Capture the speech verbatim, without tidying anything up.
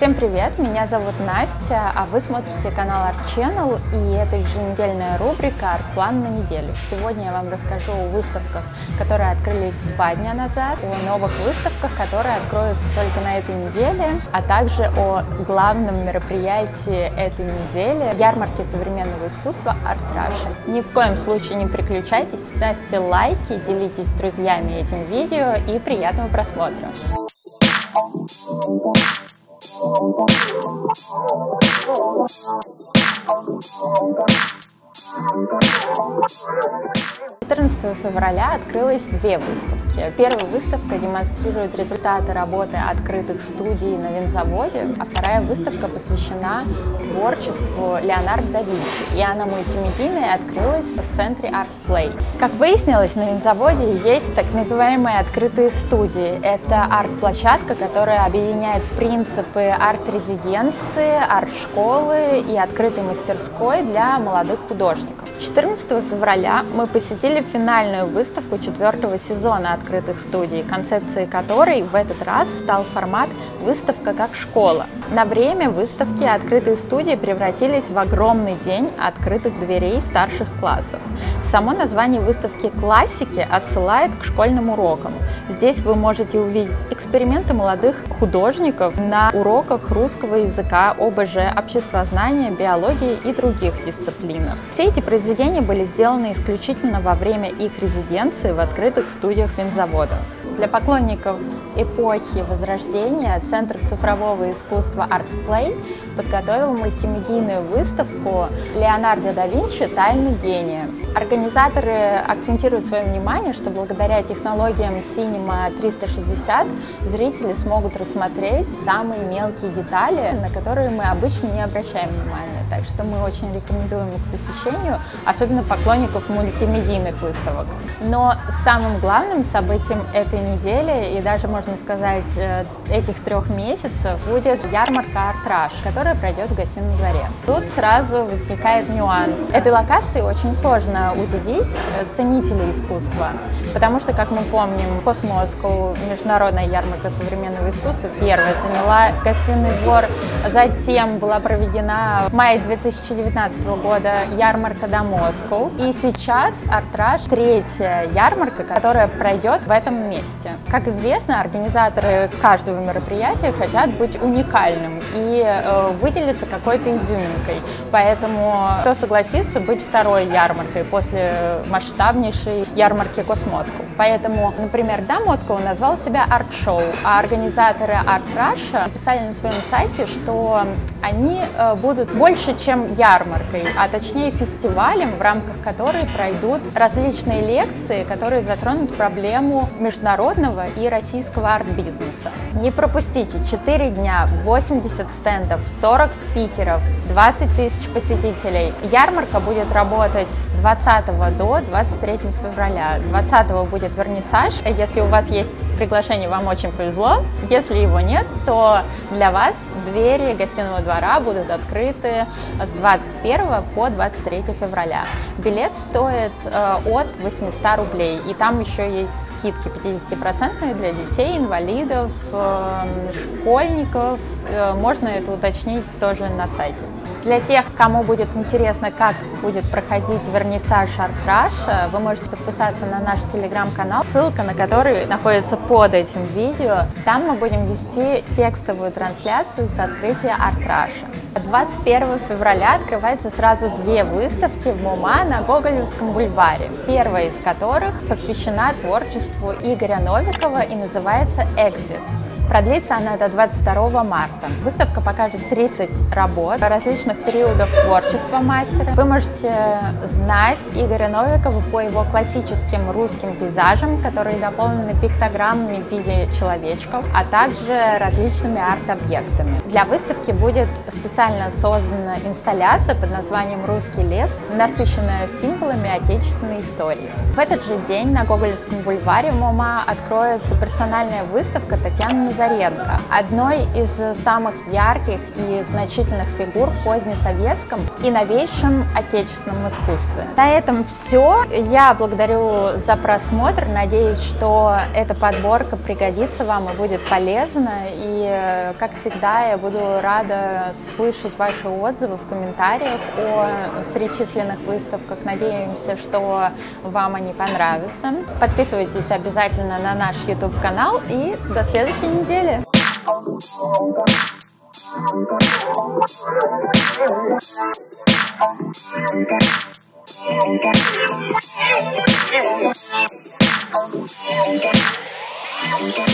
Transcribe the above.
Всем привет, меня зовут Настя, а вы смотрите канал Art Channel, и это еженедельная рубрика «Арт-план на неделю». Сегодня я вам расскажу о выставках, которые открылись два дня назад, о новых выставках, которые откроются только на этой неделе, а также о главном мероприятии этой недели – ярмарке современного искусства Art Russia. Ни в коем случае не переключайтесь, ставьте лайки, делитесь с друзьями этим видео и приятного просмотра. четырнадцатого февраля открылось две выставки. Первая выставка демонстрирует результаты работы открытых студий на винзаводе, а вторая выставка посвящена творчеству Леонардо да Винчи, и она мультимедийная, открылась в центре Art Play. Как выяснилось, на винзаводе есть так называемые открытые студии. Это арт-площадка, которая объединяет принципы арт-резиденции, арт-школы и открытой мастерской для молодых художников. четырнадцатого февраля мы посетили финальную выставку четвертого сезона открытых студий, концепцией которой в этот раз стал формат «Выставка как школа». На время выставки открытые студии превратились в огромный день открытых дверей старших классов. Само название выставки «Классики» отсылает к школьным урокам. Здесь вы можете увидеть эксперименты молодых художников на уроках русского языка, о бэ жэ, обществознания, биологии и других дисциплинах. Все эти произведения были сделаны исключительно во время их резиденции в открытых студиях винзавода. Для поклонников эпохи Возрождения Центр цифрового искусства Art Play подготовил мультимедийную выставку «Леонардо да Винчи. Тайны гения». Организаторы акцентируют свое внимание, что благодаря технологиям Cinema триста шестьдесят зрители смогут рассмотреть самые мелкие детали, на которые мы обычно не обращаем внимания. Так что мы очень рекомендуем их к посещению, особенно поклонников мультимедийных выставок. Но самым главным событием этой недели, и даже, можно сказать, этих трех месяцев, будет ярмарка Art Russia, которая пройдет в Гостином дворе. Тут сразу возникает нюанс. Этой локации очень сложно удивить ценителей искусства, потому что, как мы помним, Cosmos, международная ярмарка современного искусства, первая заняла Гостиный двор, затем была проведена в мае две тысячи девятнадцатого года ярмарка до Москвы, и сейчас Art Russia третья ярмарка, которая пройдет в этом месте. Как известно, организаторы каждого мероприятия хотят быть уникальным и э, выделиться какой-то изюминкой, поэтому кто согласится быть второй ярмаркой после масштабнейшей ярмарки Космоску. Поэтому, например, да, Москва назвал себя арт-шоу, а организаторы Art Russia написали на своем сайте, что они э, будут больше, чем ярмаркой, а точнее фестивалем, в рамках которой пройдут различные лекции, которые затронут проблему международного и российского арт-бизнеса. Не пропустите: четыре дня, восемьдесят стендов, сорок спикеров, двадцать тысяч посетителей. Ярмарка будет работать с двадцатого до двадцать третьего февраля. двадцатого будет вернисаж. Если у вас есть приглашение, вам очень повезло. Если его нет, то для вас двери Гостиного двора будут открыты с двадцать первого по двадцать третье февраля. Билет стоит э, от восьмисот рублей, и там еще есть скидки пятидесятипроцентные для детей, инвалидов, э, школьников. Э, можно это уточнить тоже на сайте. Для тех, кому будет интересно, как будет проходить вернисаж Art Russia, вы можете подписаться на наш телеграм-канал, ссылка на который находится под этим видео. Там мы будем вести текстовую трансляцию с открытия Art Russia. двадцать первого февраля открывается сразу две выставки в МОМА на Гоголевском бульваре, первая из которых посвящена творчеству Игоря Новикова и называется «Exit». Продлится она до двадцать второго марта. Выставка покажет тридцать работ различных периодов творчества мастера. Вы можете знать Игоря Новикова по его классическим русским пейзажам, которые дополнены пиктограммами в виде человечков, а также различными арт-объектами. Для выставки будет специально создана инсталляция под названием «Русский лес», насыщенная символами отечественной истории. В этот же день на Гоголевском бульваре МОМА откроется персональная выставка Татьяны Назаренко. Назаренко, одной из самых ярких и значительных фигур в позднесоветском и новейшем отечественном искусстве. На этом все. Я благодарю за просмотр. Надеюсь, что эта подборка пригодится вам и будет полезна. И, как всегда, я буду рада слышать ваши отзывы в комментариях о перечисленных выставках. Надеемся, что вам они понравятся. Подписывайтесь обязательно на наш YouTube-канал и до следующей недели. Thank you.